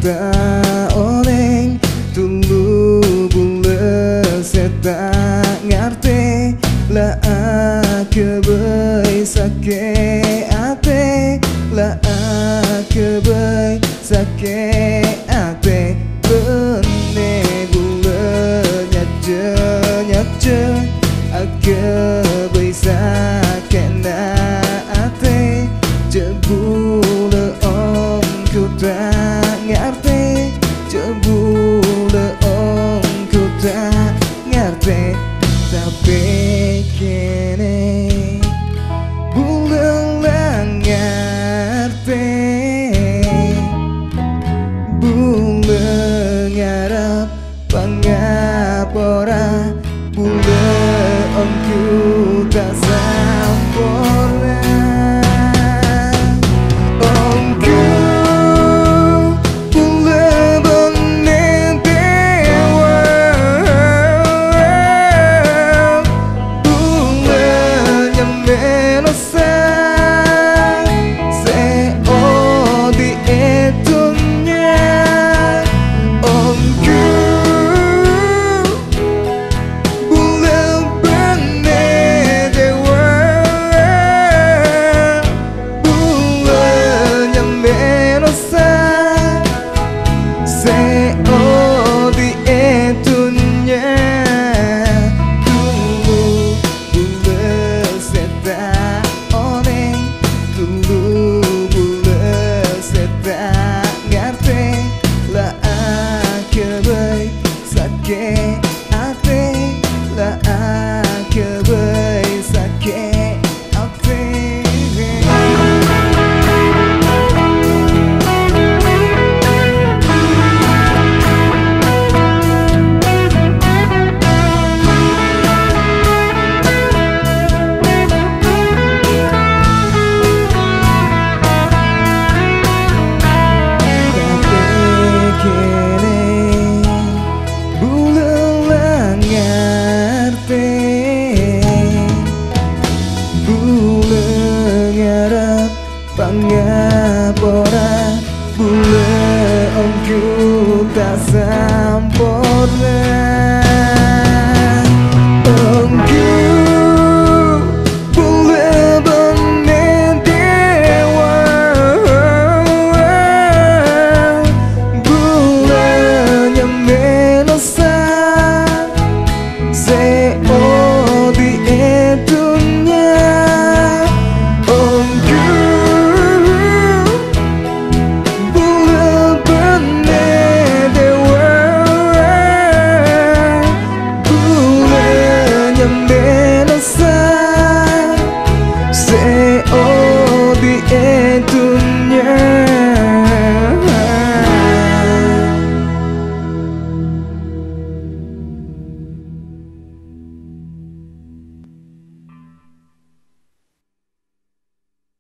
tak oleh tulu bule seta ngerti lah aku baik sakit hati lah aku baik sakit hati benih bule nyaca aku baik sakit hati jebule om ku tak ngerti jebule om ku tak ngerti tapi kini bule lah ngerti bule ngarep pangapora bule om ku